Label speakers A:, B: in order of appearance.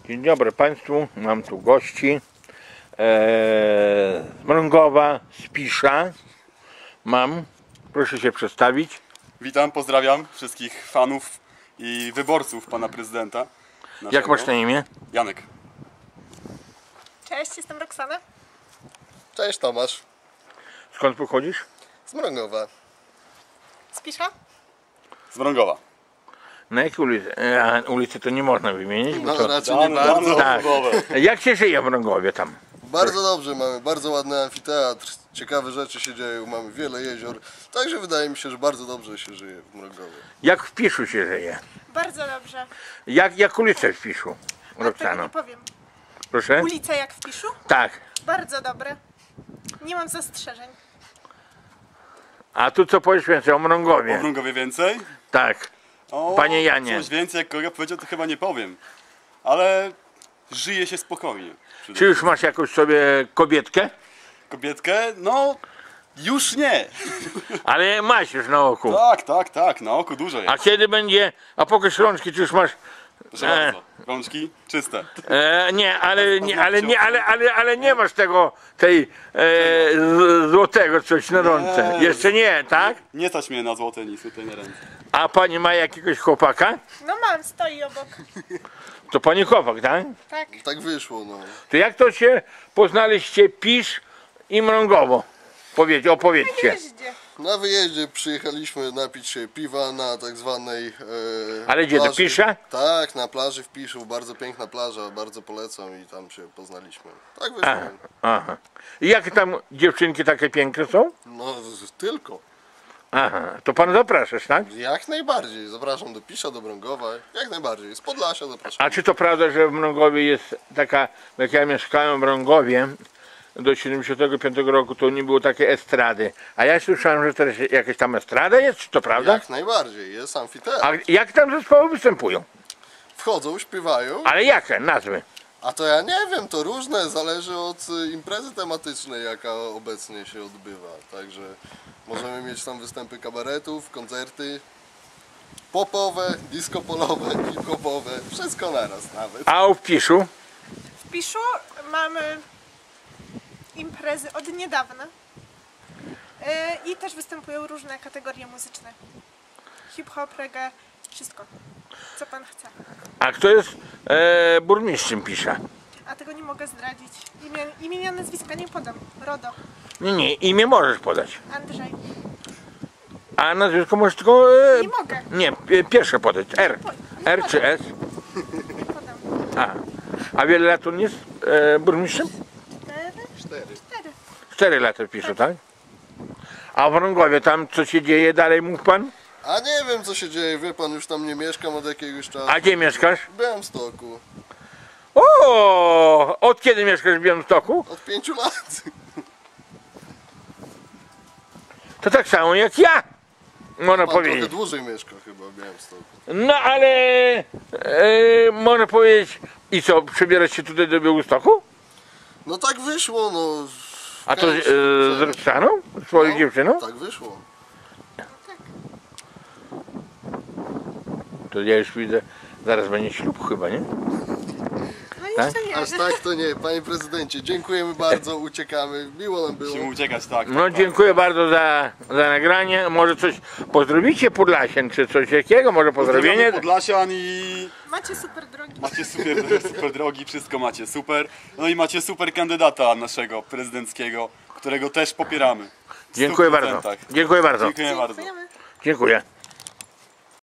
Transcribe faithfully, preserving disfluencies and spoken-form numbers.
A: Dzień dobry Państwu, mam tu gości eee, z Mrągowa, z Pisza. Mam, proszę się przedstawić.
B: Witam, pozdrawiam wszystkich fanów i wyborców pana prezydenta naszego.
A: Jak masz na imię?
B: Janek.
C: Cześć, jestem Roxana.
D: Cześć Tomasz.
A: Skąd pochodzisz?
D: Z Mrągowa.
C: Z Pisza?
B: Z Mrągowa.
A: Na jakiej ulicy? E, a ulicy to nie można wymienić, bo
D: No
A: to...
D: raczej nie bardzo.
A: Tak. Jak się żyje w Mrągowie tam?
D: Bardzo dobrze, mamy bardzo ładny amfiteatr, ciekawe rzeczy się dzieją, mamy wiele jezior. Także wydaje mi się, że bardzo dobrze się żyje w Mrągowie.
A: Jak w Piszu się żyje?
C: Bardzo dobrze.
A: Jak, jak ulice w Piszu?
C: A tego
A: Roxano,
C: nie powiem.
A: proszę?
C: Ulice jak w Piszu?
A: Tak.
C: Bardzo dobre. Nie mam zastrzeżeń.
A: A tu co powiesz więcej o
B: O
A: Mrągowie?
B: Mrągowie więcej?
A: Tak.
B: O,
A: Panie Janie.
B: Coś więcej, jak kolega powiedział, to chyba nie powiem. Ale żyje się spokojnie.
A: Czy już masz jakąś sobie kobietkę?
B: Kobietkę? No, już nie.
A: Ale masz już na oku.
B: Tak, tak, tak, na oku dużo
A: A
B: jest.
A: kiedy będzie, a pokaż rączki, czy już masz...
B: Proszę
A: E.
B: bardzo. Rączki czyste.
A: E, nie, ale nie, ale nie, ale, ale, ale nie masz tego, tej e, z- złotego coś na rączce.
B: Nie.
A: Jeszcze nie, tak?
B: Nie stać mnie na złote nic tutaj na ręce.
A: A pani ma jakiegoś chłopaka?
C: No mam, stoi obok.
A: To pani chłopak, tak?
C: Tak.
D: Tak wyszło, no.
A: To jak to się poznaliście Pisz i Mrągowo? Powiedz, opowiedzcie.
C: Jeździe.
D: Na wyjeździe przyjechaliśmy napić się piwa na tak zwanej e,
A: Ale gdzie, do
D: plaży.
A: Pisza?
D: Tak, na plaży w Piszu, bardzo piękna plaża, bardzo polecam i tam się poznaliśmy. Tak wyszło.
A: Aha, aha. I jakie tam dziewczynki takie piękne są?
D: No z- tylko.
A: Aha, to pan zapraszasz, tak?
D: Jak najbardziej. Zapraszam do Pisza, do Mrągowa. Jak najbardziej. Z Podlasia zapraszam.
A: A czy to prawda, że w Mrągowie jest taka, jak ja mieszkałem w Mrągowie do siedemdziesiątego piątego roku, to nie było takiej estrady. A ja słyszałem, że teraz jakaś tam estrada jest, czy to prawda?
D: Jak najbardziej. Jest amfiteatr.
A: A jak tam zespoły występują?
D: Wchodzą, śpiewają.
A: Ale jakie nazwy?
D: A to ja nie wiem, to różne, zależy od y, imprezy tematycznej, jaka obecnie się odbywa. Także możemy mieć tam występy kabaretów, koncerty popowe, disco-polowe, hip-hopowe, wszystko naraz nawet.
A: A w Piszu?
C: W Piszu mamy imprezy od niedawna. Yy, I też występują różne kategorie muzyczne. Hip-hop, reggae, wszystko. Co pan chce.
A: A kto jest e, burmistrzem Pisza?
C: A tego nie mogę zdradzić. Imię, imienia, nazwiska nie podam. RODO.
A: Nie, nie, imię możesz podać.
C: Andrzej.
A: A nazwisko możesz tylko... E,
C: Nie mogę.
A: nie, e, pierwsze podać. R. R czy S?
C: Nie podam.
A: A, a wiele lat on jest e, burmistrzem?
C: Cztery?
D: Cztery.
C: Cztery.
A: Cztery lata w Piszu, tak? A w Mrągowie tam co się dzieje dalej, mógł pan?
D: A nie wiem, co się dzieje, wie pan, już tam nie mieszkam od jakiegoś czasu.
A: A gdzie mieszkasz?
D: W Białymstoku.
A: O, od kiedy mieszkasz w Białymstoku?
D: Od pięciu lat.
A: To tak samo jak ja, można
D: Pan trochę
A: powiedzieć.
D: dłużej mieszka chyba w Białymstoku.
A: No ale e, można powiedzieć, i co, przebierasz się tutaj do Białymstoku?
D: No tak wyszło, no.
A: A to e,
D: Chęć,
A: z
D: że-
A: Roxaną? Swoją
D: No,
A: dziewczyną?
D: Tak wyszło.
A: To ja już widzę, zaraz będzie ślub chyba, nie?
C: No
A: Tak?
C: jeszcze nie.
D: Aż tak to nie, panie prezydencie, dziękujemy bardzo, uciekamy, miło nam było.
B: Musimy uciekać, tak.
A: No
B: tak,
A: dziękuję bardzo za, za nagranie. Może coś pozdrowicie Podlasien, czy coś takiego, może
B: Pozdrawiamy
A: pozdrowienie?
B: Podlasian i
C: Macie super drogi.
B: macie super, super drogi, wszystko macie super. No i macie super kandydata naszego prezydenckiego, którego też popieramy. W
A: Dziękuję
B: stu
A: bardzo.
B: procentach.
A: Dziękuję bardzo.
B: Dziękuję bardzo.
C: Dziękujemy.
A: Dziękuję.